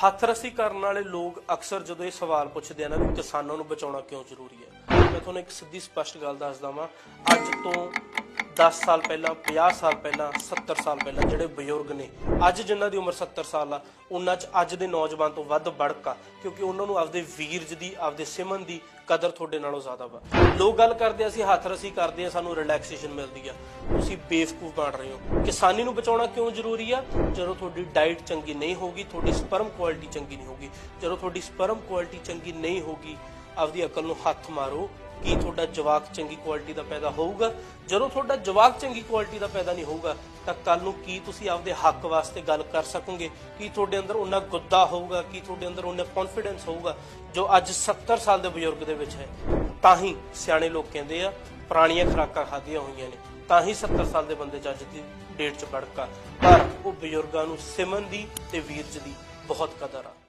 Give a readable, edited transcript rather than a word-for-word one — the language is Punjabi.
ਹੱਥ-ਰੱਸੀ ਕਰਨ ਵਾਲੇ ਲੋਕ ਅਕਸਰ ਜਦੋਂ ਇਹ ਸਵਾਲ ਪੁੱਛਦੇ ਆ ਨਾ ਵੀ ਕਿਸਾਨਾਂ ਨੂੰ ਬਚਾਉਣਾ ਕਿਉਂ ਜ਼ਰੂਰੀ ਹੈ, ਮੈਂ ਤੁਹਾਨੂੰ ਇੱਕ ਸਿੱਧੀ ਸਪਸ਼ਟ ਗੱਲ ਦੱਸਦਾ ਵਾਂ। ਅੱਜ ਤੋਂ 10 ਸਾਲ ਪਹਿਲਾਂ, 50 ਸਾਲ ਪਹਿਲਾਂ, 70 ਸਾਲ ਪਹਿਲਾਂ ਜਿਹੜੇ ਬਜ਼ੁਰਗ ਨੇ, ਅੱਜ ਜਿਨ੍ਹਾਂ ਦੀ ਉਮਰ 70 ਸਾਲ ਆ, ਉਹਨਾਂ 'ਚ ਅੱਜ ਦੇ ਨੌਜਵਾਨ ਤੋਂ ਵੱਧ ਬੜਕ ਆ, ਕਿਉਂਕਿ ਉਹਨਾਂ ਨੂੰ ਆਪਦੇ ਵੀਰਜ ਦੀ, ਆਪਦੇ ਸਿਮਨ ਦੀ ਕਦਰ ਤੁਹਾਡੇ ਨਾਲੋਂ ਜ਼ਿਆਦਾ ਵਾ। ਲੋਕ ਗੱਲ ਕਰਦੇ ਆ ਅਸੀਂ ਹੱਥ-ਰੱਸੀ ਕਰਦੇ ਆ, ਸਾਨੂੰ ਰਿਲੈਕਸੇਸ਼ਨ ਮਿਲਦੀ ਆ। ਤੁਸੀਂ ਬੇਵਕੂਫ ਬਣ ਰਹੇ ਹੋ। ਕਿਸਾਨੀ ਨੂੰ ਬਚਾਉਣਾ ਕਿਉਂ ਜ਼ਰੂਰੀ ਆ? ਜਦੋਂ ਤੁਹਾਡੀ ਡਾਈਟ ਚੰਗੀ ਨਹੀਂ ਹੋਗੀ, ਤੁਹਾਡੀ ਸਪਰਮ ਕੁਆਲਿਟੀ ਚੰਗੀ ਨਹੀਂ ਹੋਗੀ। ਜਦੋਂ ਤੁਹਾਡੀ ਸਪਰਮ ਕੁਆਲਿਟੀ ਚੰਗੀ ਨਹੀਂ ਹੋਗੀ, ਆਪਦੀ ਅਕਲ ਨੂੰ ਹੱਥ ਮਾਰੋ। ਕੀ ਤੁਹਾਡਾ ਜਵਾਕ ਚੰਗੀ ਕੁਆਲਿਟੀ ਦਾ ਪੈਦਾ ਹੋਊਗਾ? ਜਦੋਂ ਤੁਹਾਡਾ ਜਵਾਕ ਚੰਗੀ ਕੁਆਲਿਟੀ ਦਾ ਪੈਦਾ ਨਹੀਂ ਹੋਊਗਾ ਤਾਂ ਕੱਲ ਨੂੰ ਕੀ ਤੁਸੀਂ ਆਪਦੇ ਹੱਕ ਵਾਸਤੇ ਗੱਲ ਕਰ ਸਕੋਗੇ? ਕੀ ਤੁਹਾਡੇ ਅੰਦਰ ਉਹਨਾਂ ਗੁੱਦਾ ਹੋਊਗਾ? ਕੀ ਤੁਹਾਡੇ ਅੰਦਰ ਉਹਨਾਂ ਕੌਨਫੀਡੈਂਸ ਹੋਊਗਾ ਜੋ ਅੱਜ 70 ਸਾਲ ਦੇ ਬਜ਼ੁਰਗ ਦੇ ਵਿੱਚ ਹੈ? ਤਾਂ ਹੀ ਸਿਆਣੇ ਲੋਕ ਕਹਿੰਦੇ ਆ ਪੁਰਾਣੀਆਂ ਖੁਰਾਕਾਂ ਖਾਧੀਆਂ ਹੋਈਆਂ ਨੇ, ਤਾਂ ਹੀ 70 ਸਾਲ ਦੇ ਬੰਦੇ 'ਚ ਅੱਜ ਦੀ ਡੇਟ 'ਚ ਬੜਕਾ। ਪਰ ਉਹ ਬਜ਼ੁਰਗਾਂ ਨੂੰ ਸਿਮਨ ਦੀ ਤੇ ਵੀਰਜ ਦੀ ਬਹੁਤ ਕਦਰ ਆ।